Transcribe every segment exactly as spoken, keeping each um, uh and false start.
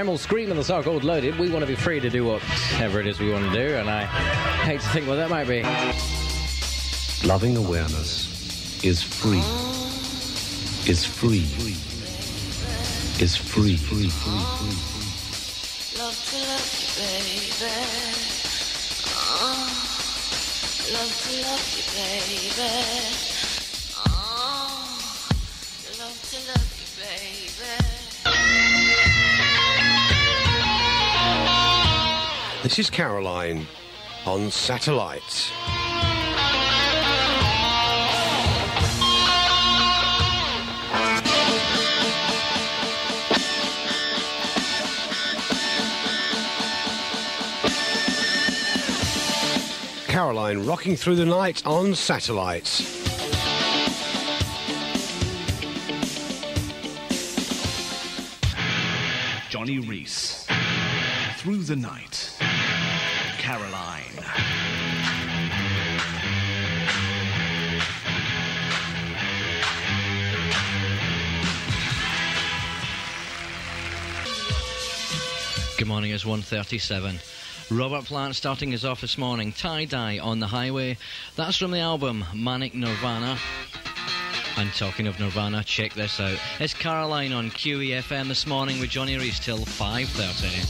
Primal Scream and the song called Loaded. We want to be free to do whatever it is we want to do, and I hate to think what that might be. Loving awareness is free. Is free. Is free. Free. Free. Love to love you, baby. Oh, love to love you, baby. Oh, love to love you, baby. This is Caroline on Satellite. Caroline rocking through the night on Satellite. Johnny Reese. Through the night. Caroline. Good morning, it's one thirty-seven. Robert Plant starting us off this morning. Tie-Dye on the Highway. That's from the album Manic Nirvana. And talking of Nirvana, check this out. It's Caroline on Q E F M this morning with Johnny Reese till five thirty.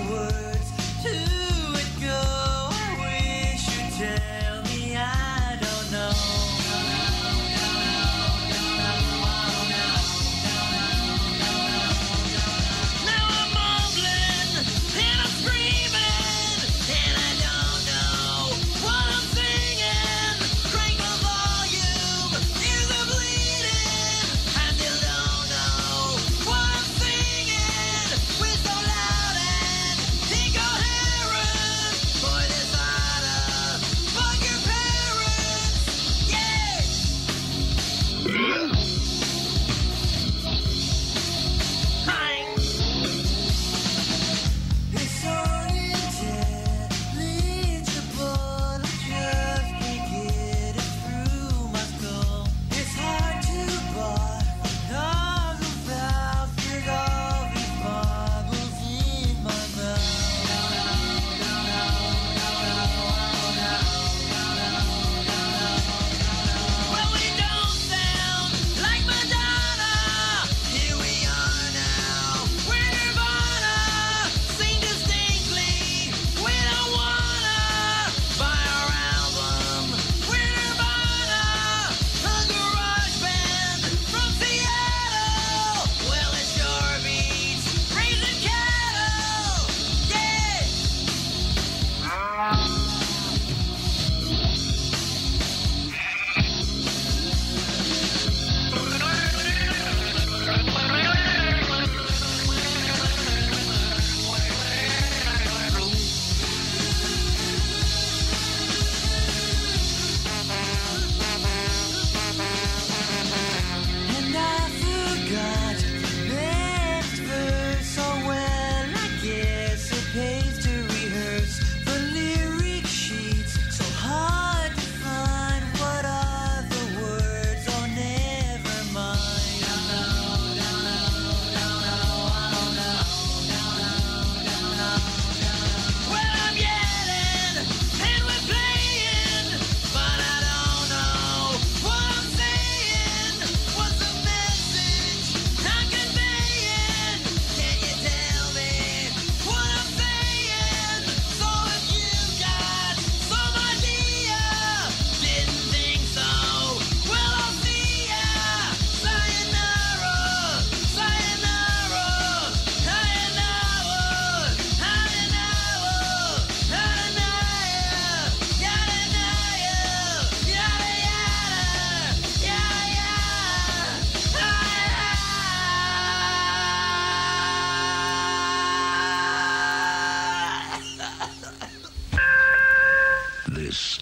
Tell me I don't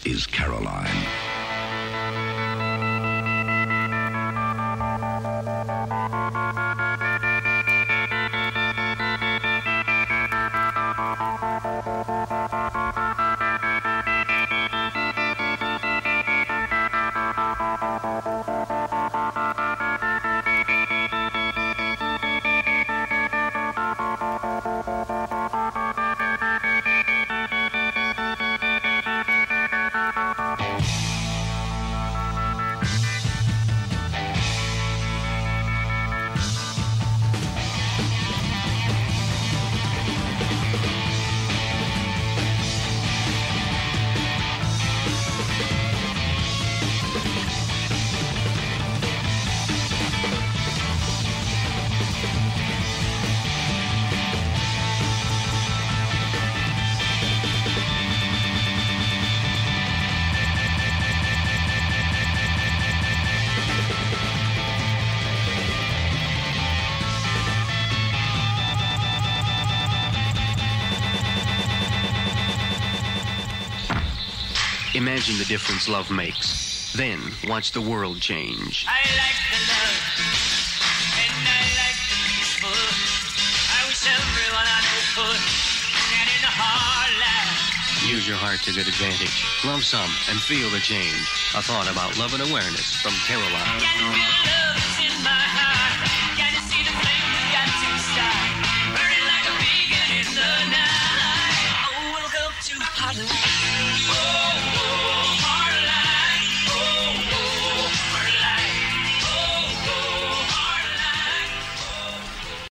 is Caroline. Imagine the difference love makes. Then watch the world change. I like the love, and I like the peaceful. I wish everyone I know could, and in the hard life. Use your heart to good advantage. Love some and feel the change. A thought about love and awareness from Caroline. Can you love?